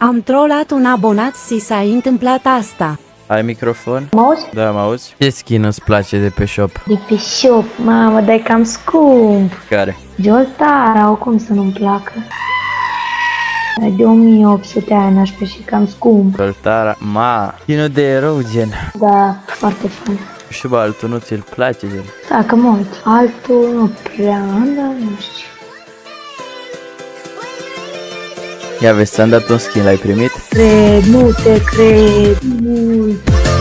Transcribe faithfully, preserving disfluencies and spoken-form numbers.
Am trollat un abonat și s-a întâmplat asta. Ai microfon? Mă auzi? Da, mă auzi? Ce skin îți place de pe shop? De pe shop, mamă, dar e cam scump. Care? Joltara, au cum să nu-mi placă. De o mie opt sute ani aș fi și cam scump. Joltara, ma, skinul de erou, gen. Da, foarte fun. Și bă, altul nu ți-l place, gen. Da, că mult. Altul nu prea, dar nu știu. Ia vezi, ți-am dat un skin, l-ai primit? Cred, nu te cred, mult.